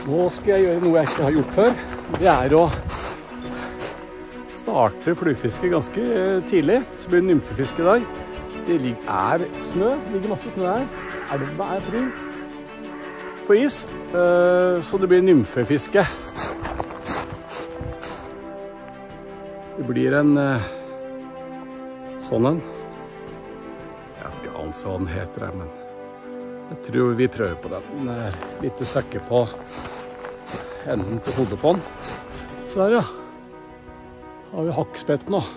Nå skal jeg gjøre noe jeg ikke har gjort før. Det er å starte fluefiske ganske tidlig. Så blir det nymfefiske i dag. Det er snø, det ligger masse snø her. Elva er fri for is, så det blir nymfefiske. Det blir en sånn en. Jeg vet ikke annet hva den heter her, men jeg tror vi prøver på den. Den er litt søkke på enden på hodefond. Så der, ja. Har vi hakkspett nå.